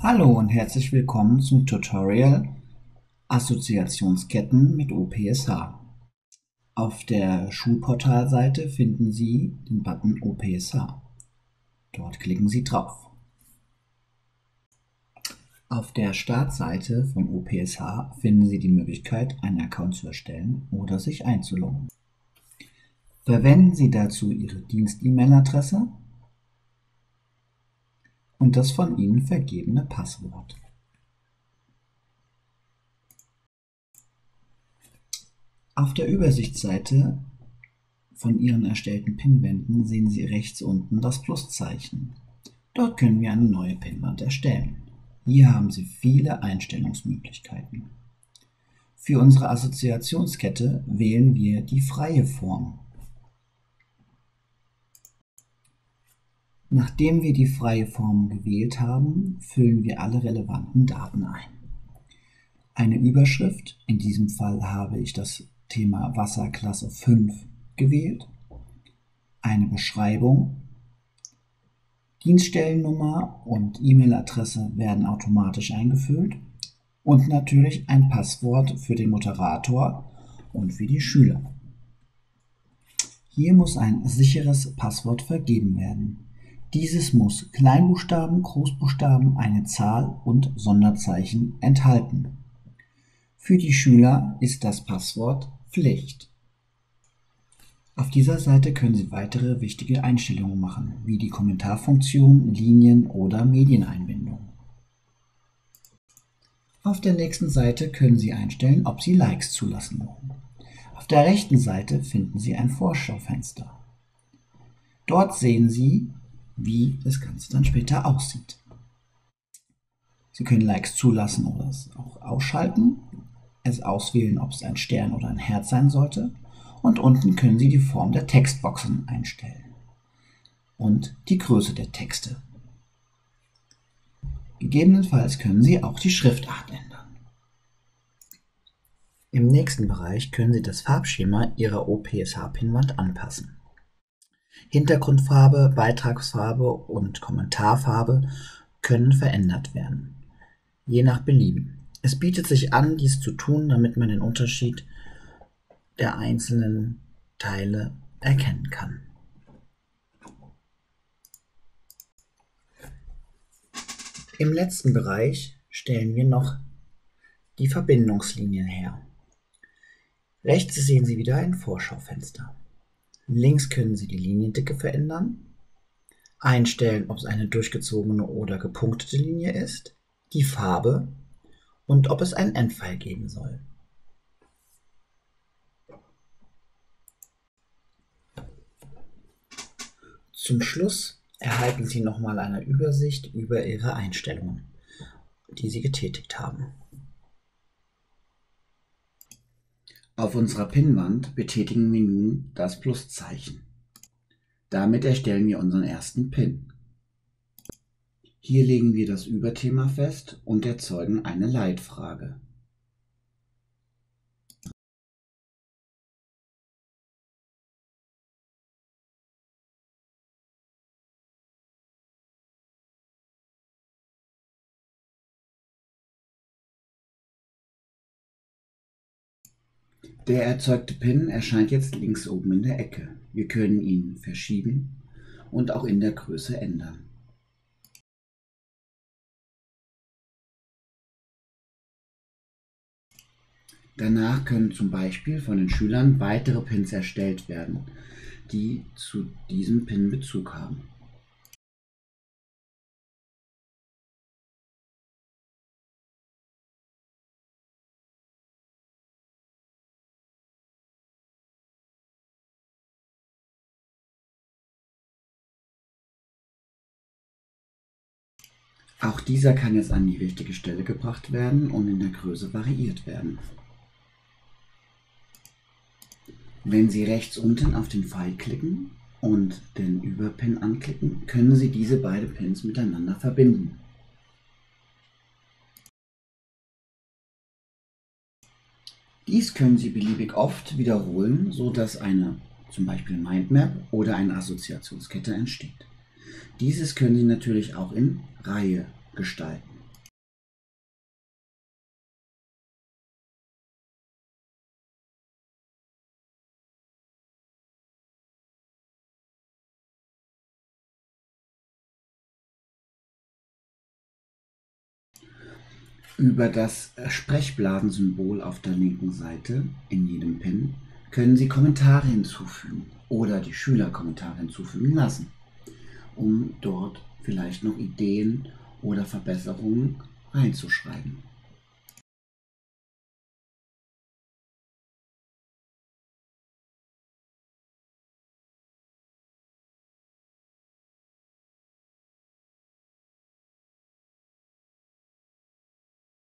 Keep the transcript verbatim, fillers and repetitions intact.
Hallo und herzlich willkommen zum Tutorial Assoziationsketten mit O P S H. Auf der Schulportalseite finden Sie den Button O P S H. Dort klicken Sie drauf. Auf der Startseite von O P S H finden Sie die Möglichkeit, einen Account zu erstellen oder sich einzuloggen. Verwenden Sie dazu Ihre Dienst-E-Mail-Adresse und das von Ihnen vergebene Passwort. Auf der Übersichtsseite von Ihren erstellten Pinwänden sehen Sie rechts unten das Pluszeichen. Dort können wir eine neue Pinwand erstellen. Hier haben Sie viele Einstellungsmöglichkeiten. Für unsere Assoziationskette wählen wir die freie Form. Nachdem wir die freie Form gewählt haben, füllen wir alle relevanten Daten ein. Eine Überschrift, in diesem Fall habe ich das Thema Wasserklasse fünf gewählt, eine Beschreibung, Dienststellennummer und E-Mail-Adresse werden automatisch eingefüllt und natürlich ein Passwort für den Moderator und für die Schüler. Hier muss ein sicheres Passwort vergeben werden. Dieses muss Kleinbuchstaben, Großbuchstaben, eine Zahl und Sonderzeichen enthalten. Für die Schüler ist das Passwort Pflicht. Auf dieser Seite können Sie weitere wichtige Einstellungen machen, wie die Kommentarfunktion, Linien oder Medieneinbindung. Auf der nächsten Seite können Sie einstellen, ob Sie Likes zulassen wollen. Auf der rechten Seite finden Sie ein Vorschaufenster. Dort sehen Sie, wie das Ganze dann später aussieht. Sie können Likes zulassen oder es auch ausschalten, es auswählen, ob es ein Stern oder ein Herz sein sollte, und unten können Sie die Form der Textboxen einstellen und die Größe der Texte. Gegebenenfalls können Sie auch die Schriftart ändern. Im nächsten Bereich können Sie das Farbschema Ihrer O P S H-Pinwand anpassen. Hintergrundfarbe, Beitragsfarbe und Kommentarfarbe können verändert werden, je nach Belieben. Es bietet sich an, dies zu tun, damit man den Unterschied der einzelnen Teile erkennen kann. Im letzten Bereich stellen wir noch die Verbindungslinien her. Rechts sehen Sie wieder ein Vorschaufenster. Links können Sie die Liniendicke verändern, einstellen, ob es eine durchgezogene oder gepunktete Linie ist, die Farbe und ob es einen Endpfeil geben soll. Zum Schluss erhalten Sie nochmal eine Übersicht über Ihre Einstellungen, die Sie getätigt haben. Auf unserer Pinwand betätigen wir nun das Pluszeichen. Damit erstellen wir unseren ersten Pin. Hier legen wir das Überthema fest und erzeugen eine Leitfrage. Der erzeugte Pin erscheint jetzt links oben in der Ecke. Wir können ihn verschieben und auch in der Größe ändern. Danach können zum Beispiel von den Schülern weitere Pins erstellt werden, die zu diesem Pin Bezug haben. Auch dieser kann jetzt an die richtige Stelle gebracht werden und in der Größe variiert werden. Wenn Sie rechts unten auf den Pfeil klicken und den Überpin anklicken, können Sie diese beiden Pins miteinander verbinden. Dies können Sie beliebig oft wiederholen, sodass eine zum Beispiel Mindmap oder eine Assoziationskette entsteht. Dieses können Sie natürlich auch in Reihe gestalten. Über das Sprechblasensymbol auf der linken Seite in jedem Pin können Sie Kommentare hinzufügen oder die Schüler Kommentare hinzufügen lassen, um dort vielleicht noch Ideen oder Verbesserungen reinzuschreiben.